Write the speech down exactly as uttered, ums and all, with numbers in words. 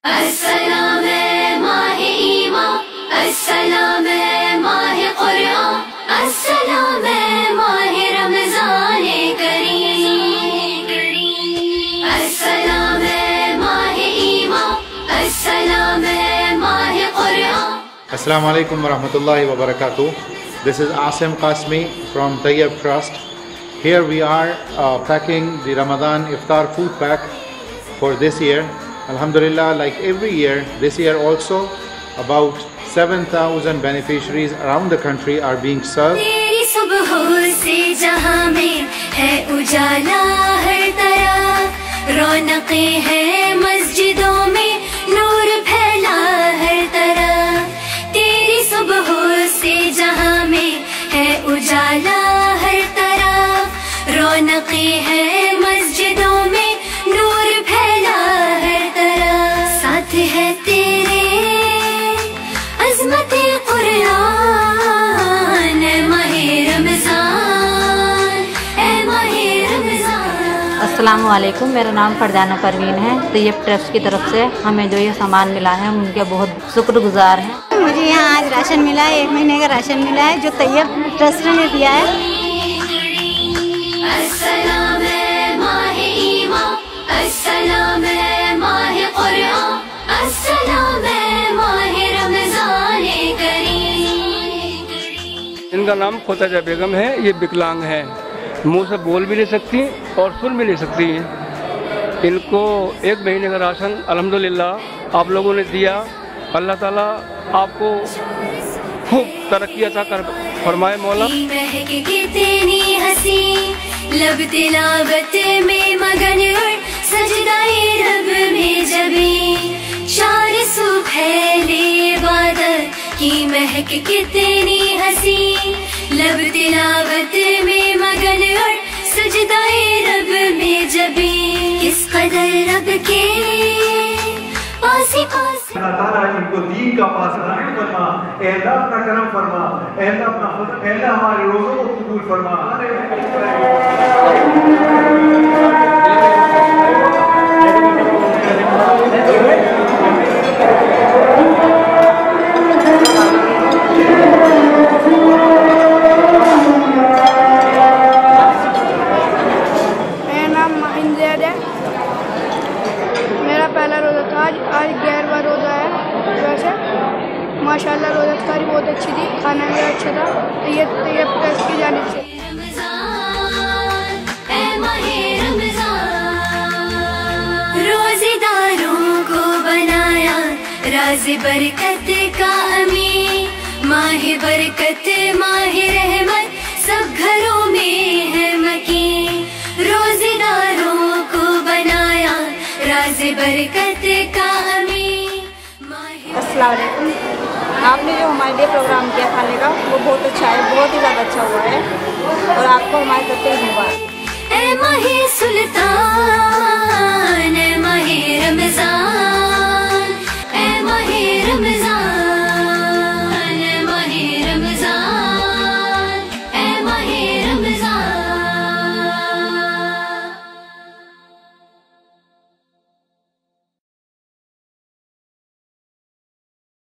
अस्सलाम है माहे ईमान, अस्सलाम है माहे कुरान, अस्सलाम है माहे रमज़ान करीम, अस्सलाम है माहे ईमान, अस्सलाम है माहे Quran. Assalamu alaikum wa rahmatullahi wa barakatuh. This is Asim Qasmi from Tayyib Trust. Here we are uh, packing the Ramadan Iftar food pack for this year. Alhamdulillah, like every year, this year also about seven thousand beneficiaries around the country are being served. तेरी सुबह से जहां में है उजाला हर तरफ, रौनकें हैं मस्जिदों में, नूर फैला हर तरफ। तेरी सुबह से जहां में है उजाला हर तरफ, रौनकें हैं मस्जिदों में, नूर फैला हर तरफ। साथ है तेरे अज़मत कुरान, ए माहे रमज़ान, ए माहे रमज़ान। अस्सलामु अलैकुम, मेरा नाम फरजाना परवीन है। तैयब ट्रस्ट की तरफ से हमें जो ये सामान मिला है हम उनके बहुत शुक्रगुजार हैं। मुझे यहाँ आज राशन मिला है, एक महीने का राशन मिला है जो तैयब ट्रस्ट ने दिया है। अस्सलाम है माहे ईमान, अस्सलाम है माहे कुरान, अस्सलाम है माहे रमज़ान करीम। इनका नाम खोताजा बेगम है। ये विकलांग है, मुंह से बोल भी नहीं सकती और सुन भी नहीं सकती हैं। इनको एक महीने का राशन अल्हम्दुलिल्लाह आप लोगों ने दिया। अल्लाह ताला आपको खूब तरक्की अता कर फरमाए मौला। महक कितनी हंसी, लब तिलावत में मगन और सजदाए रब में जबी, चार सू फैले इबादत की महक कितनी हंसी, लब तिलावत में मगन और सजदाए रब में जबी। किस कदर रब के पास पास इनको दीन का पास फरमा, ए अल्लाह अपना करम फरमा, ए अल्लाह अपना फजल, ए अल्लाह हमारे रोज़ों को कबूल फरमा। मेरा नाम माहिन ज़ैद है। मेरा पहला रोज़ा था, आज आज ग्यारहवां रोज़ा है। वैसे माशाल्लाह रोज़ा इफ्तारी बहुत अच्छी थी, खाना भी अच्छा था। तैयब तैयब ट्रस्ट की जानिब से रोज़ेदारों को बनाया राज़ बरकत का अमीन, माहे बरकत माहे रहमत सब घरों में है मकीन। रोज़ेदारों को बनाया राज़ बरकत का अमीन। अस्सलाम वालेकुम। आपने जो हमारे लिए प्रोग्राम किया खाने का वो बहुत अच्छा है, बहुत ही ज़्यादा अच्छा हुआ है और आपको हमारी तरफ से मुबारक। ए माहे सुल्तान